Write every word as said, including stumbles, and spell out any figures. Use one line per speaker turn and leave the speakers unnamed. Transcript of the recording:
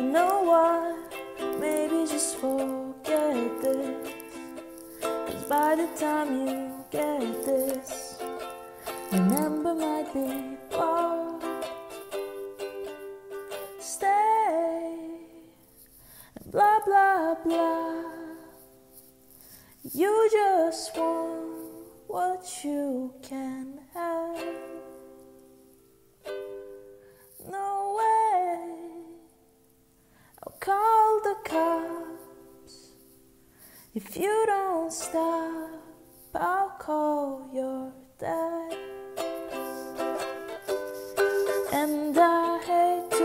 know what? Maybe just forget this, 'cause by the time you get this, remember might be far. Stay, blah blah blah. You just want what you can have. No way, I'll call the cops. If you don't stop, I'll call your dad. And I hate